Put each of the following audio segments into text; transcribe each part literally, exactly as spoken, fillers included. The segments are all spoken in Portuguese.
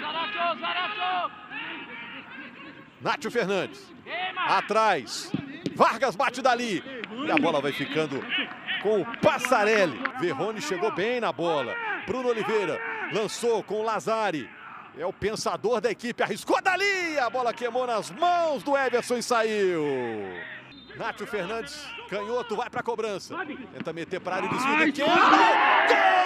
Nátio Fernandes, atrás, Vargas bate dali, e a bola vai ficando com o Passarelli. Verrone chegou bem na bola, Bruno Oliveira lançou com o Lazari, é o pensador da equipe, arriscou dali, a bola queimou nas mãos do Everson e saiu. Nátio Fernandes, canhoto, vai para a cobrança, tenta meter para a área, desvio de Keno, gol!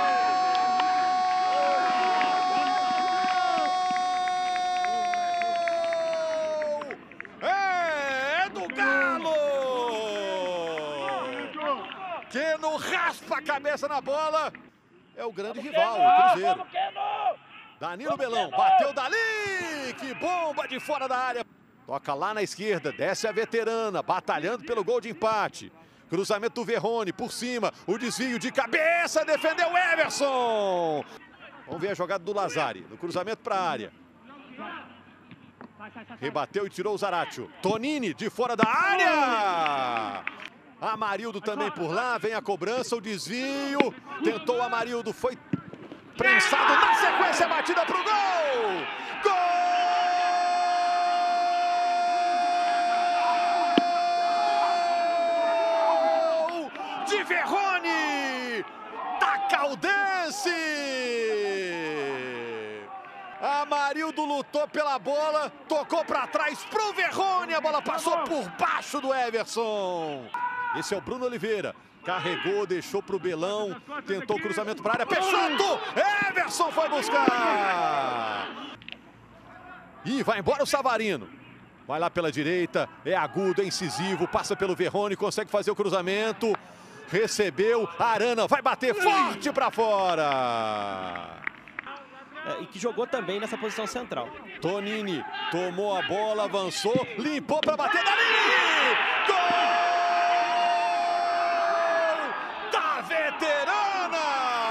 Keno raspa a cabeça na bola. É o grande rival, o Cruzeiro. Danilo Belão, bateu dali. Que bomba de fora da área. Toca lá na esquerda, desce a veterana, batalhando pelo gol de empate. Cruzamento do Verrone, por cima, o desvio de cabeça, defendeu o Everson. Vamos ver a jogada do Lazari, no cruzamento para a área. Rebateu e tirou o Zaratio. Tonini de fora da área. Amarildo também por lá, vem a cobrança, o desvio, tentou o Amarildo, foi prensado, na sequência, batida para o gol! Gol! De Verrone, da Caldense! Amarildo lutou pela bola, tocou para trás pro Verrone, a bola passou por baixo do Everson. Esse é o Bruno Oliveira, carregou, deixou para o Belão, tentou cruzamento para a área, Peixoto, Everson foi buscar. E vai embora o Savarino, vai lá pela direita, é agudo, é incisivo, passa pelo Verrone, consegue fazer o cruzamento, recebeu, Arana vai bater forte para fora. É, e que jogou também nessa posição central. Tonini tomou a bola, avançou, limpou para bater dali, gol! Veterana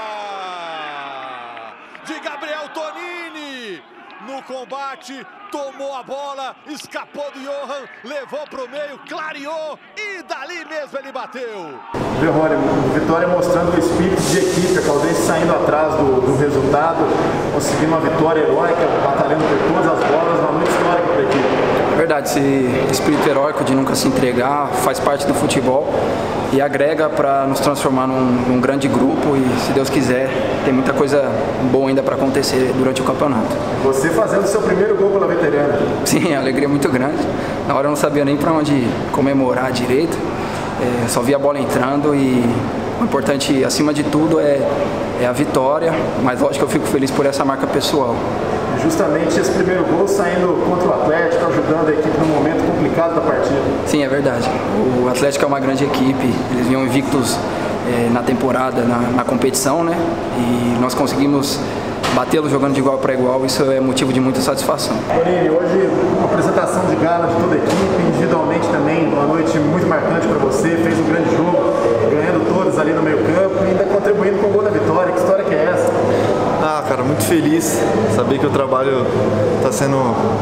de Gabriel Tonini no combate, tomou a bola, escapou do Johan, levou para o meio, clareou e dali mesmo ele bateu. Verrone, vitória mostrando o espírito de equipe, a Caldense saindo atrás do, do resultado, conseguindo uma vitória heróica, batalhando por todas as bolas, uma noite histórica para a equipe. Verdade, esse espírito heróico de nunca se entregar faz parte do futebol e agrega para nos transformar num, num grande grupo e, se Deus quiser, tem muita coisa boa ainda para acontecer durante o campeonato. Você fazendo seu primeiro gol pela veterana. Sim, a alegria é muito grande. Na hora eu não sabia nem para onde comemorar direito, é, só vi a bola entrando e o importante, acima de tudo, é, é a vitória, mas lógico que eu fico feliz por essa marca pessoal. Justamente esse primeiro gol saindo contra o Atlético, ajudando a equipe num momento complicado da partida. Sim, é verdade. O Atlético é uma grande equipe, eles vinham invictos é, na temporada, na, na competição, né? E nós conseguimos batê-lo jogando de igual para igual, isso é motivo de muita satisfação. Tonini, hoje uma apresentação de gala de toda a equipe, individualmente também, uma noite muito marcante para você, fez um grande jogo, ganhando todos ali no meio campo e ainda contribuindo com o gol da vitória. Que história que é essa? Ah, cara, muito feliz, saber que o trabalho está sendo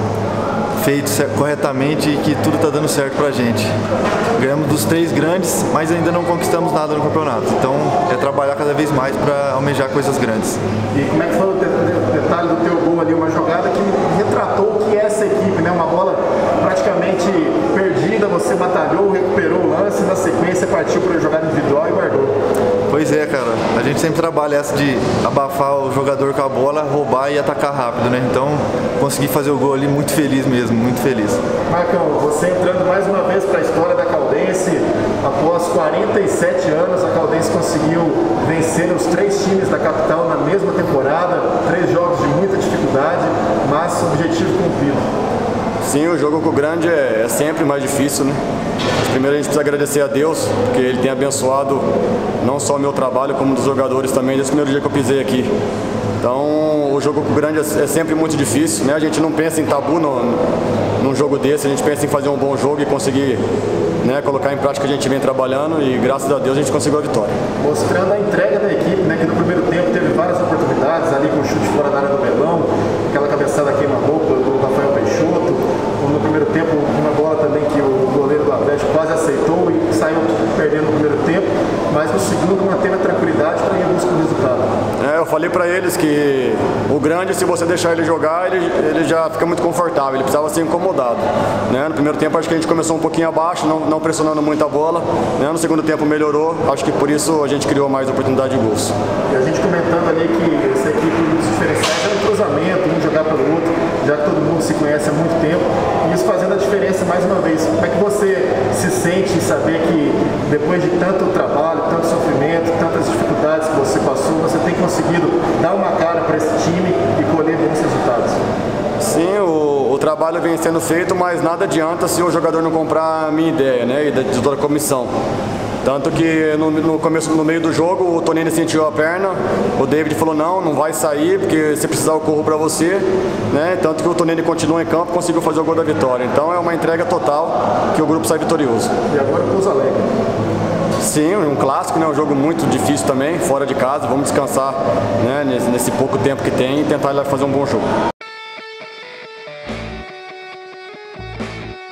feito corretamente e que tudo está dando certo pra gente. Ganhamos dos três grandes, mas ainda não conquistamos nada no campeonato. Então é trabalhar cada vez mais para almejar coisas grandes. E como é que foi o detalhe do teu gol ali, uma jogada que retratou o que é essa equipe, né? Uma bola praticamente perdida, você batalhou, recuperou o lance, na sequência partiu para a jogada individual e guardou. Pois é, cara, a gente sempre trabalha essa de abafar o jogador com a bola, roubar e atacar rápido, né? Então consegui fazer o gol ali, muito feliz mesmo, muito feliz. Marcão, você entrando mais uma vez para a história da Caldense, após quarenta e sete anos, a Caldense conseguiu vencer os três times da capital na mesma temporada, três jogos de muita dificuldade, mas objetivo cumprido. Sim, o jogo com o Grande é, é sempre mais difícil, né? Primeiro a gente precisa agradecer a Deus, porque Ele tem abençoado não só o meu trabalho, como dos jogadores também, desde o primeiro dia que eu pisei aqui. Então, o jogo com o Grande é, é sempre muito difícil, né? A gente não pensa em tabu no, num jogo desse, a gente pensa em fazer um bom jogo e conseguir, né, colocar em prática o que a gente vem trabalhando e, graças a Deus, a gente conseguiu a vitória. Mostrando a entrega da equipe, né, que no primeiro tempo teve várias oportunidades, ali com o chute fora da área do Belão, aquela cabeçada queima-roupa do Rafael Peixoto, no primeiro tempo uma bola também que o goleiro do Atlético quase aceitou e saiu perdendo no primeiro tempo, mas no segundo manteve a tranquilidade para ir em busca do resultado. É, eu falei para eles que o grande, se você deixar ele jogar, ele, ele já fica muito confortável, ele precisava ser incomodado. Né? No primeiro tempo acho que a gente começou um pouquinho abaixo, não, não pressionando muito a bola. Né? No segundo tempo melhorou, acho que por isso a gente criou mais oportunidade de gols. E a gente comentando ali que essa equipe dos diferenciais é um cruzamento, um jogar pelo outro, já que todo mundo se conhece há muito tempo, e isso fazendo a diferença mais uma vez. Como é que você se sente em saber que depois de tanto trabalho, tanto sofrimento, tantas dificuldades que você passou, você tem conseguido dar uma cara para esse time e colher bons resultados? Sim, o, o trabalho vem sendo feito, mas nada adianta se o jogador não comprar a minha ideia, né, e de toda a comissão. Tanto que no, no começo, no meio do jogo, o Tonini sentiu a perna, o David falou não, não vai sair, porque se precisar eu corro para você, né? Tanto que o Tonini continua em campo e conseguiu fazer o gol da vitória. Então é uma entrega total que o grupo sai vitorioso. E agora o Pouso Alegre. Sim, um clássico, né? Um jogo muito difícil também, fora de casa. Vamos descansar, né? nesse, nesse pouco tempo que tem e tentar ir lá fazer um bom jogo.